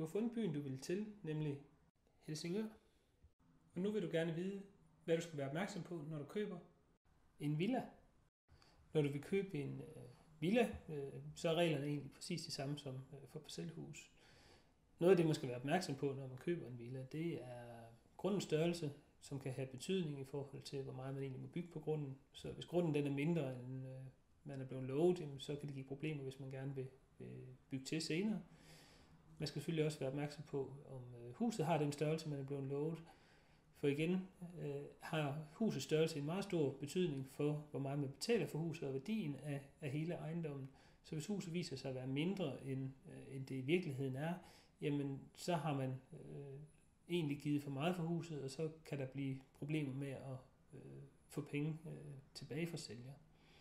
Du har fundet byen, du vil til, nemlig Helsingør. Og nu vil du gerne vide, hvad du skal være opmærksom på, når du køber en villa. Når du vil købe en villa, så er reglerne egentlig præcis de samme som for parcelhus. Noget af det, man skal være opmærksom på, når man køber en villa, det er grundens størrelse, som kan have betydning i forhold til, hvor meget man egentlig må bygge på grunden. Så hvis grunden den er mindre, end man er blevet lovet, så kan det give problemer, hvis man gerne vil bygge til senere. Man skal selvfølgelig også være opmærksom på, om huset har den størrelse, man er blevet lovet. For igen har husets størrelse en meget stor betydning for, hvor meget man betaler for huset og værdien af hele ejendommen. Så hvis huset viser sig at være mindre, end det i virkeligheden er, jamen så har man egentlig givet for meget for huset, og så kan der blive problemer med at få penge tilbage fra sælger.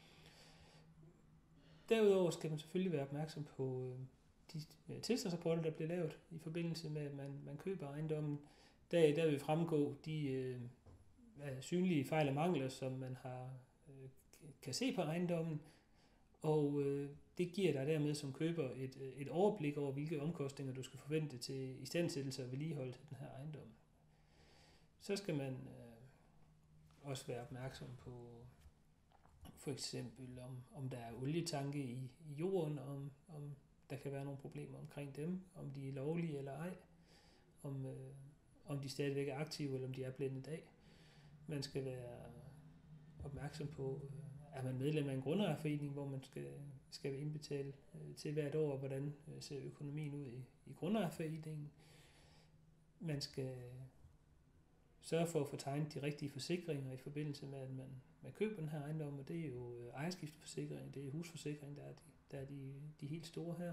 Derudover skal man selvfølgelig være opmærksom på de tilstandsrapporter, der bliver lavet i forbindelse med, at man køber ejendommen. Der vil fremgå de synlige fejl og mangler, som man kan se på ejendommen, og det giver dig dermed som køber et overblik over, hvilke omkostninger du skal forvente til istandsættelse og vedligeholdelse af den her ejendom. Så skal man også være opmærksom på for eksempel, om der er olietanke i jorden, om der kan være nogle problemer omkring dem, om de er lovlige eller ej, om de stadigvæk er aktive, eller om de er blændet af. Man skal være opmærksom på, er man medlem af en grundejerforening, hvor man skal indbetale til hvert år, hvordan ser økonomien ud i grundejerforeningen. Man skal sørge for at få tegnet de rigtige forsikringer i forbindelse med, at man køber den her ejendom, og det er jo ejerskifteforsikring, det er husforsikring, der er de helt store her.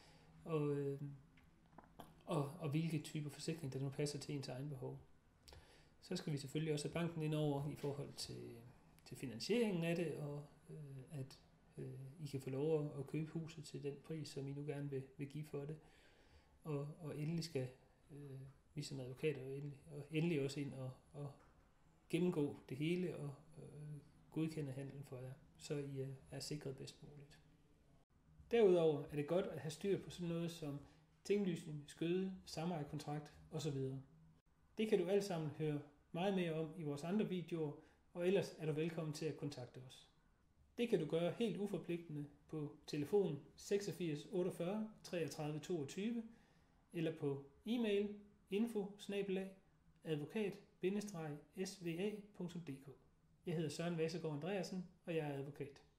Og hvilke typer forsikring, der nu passer til ens egen behov. Så skal vi selvfølgelig også have banken ind over i forhold til finansieringen af det, og at I kan få lov at købe huset til den pris, som I nu gerne vil give for det. Og endelig skal vi som advokater endelig også ind og gennemgå det hele og godkende handlen for jer, så I er sikret bedst muligt. Derudover er det godt at have styr på sådan noget som tinglysning, skøde, samejerkontrakt osv. Det kan du alt sammen høre meget mere om i vores andre videoer, og ellers er du velkommen til at kontakte os. Det kan du gøre helt uforpligtende på telefon 86 48 33 22 eller på e-mail info@advokat-sva.dk. Jeg hedder Søren Vassegaard Andreasen, og jeg er advokat.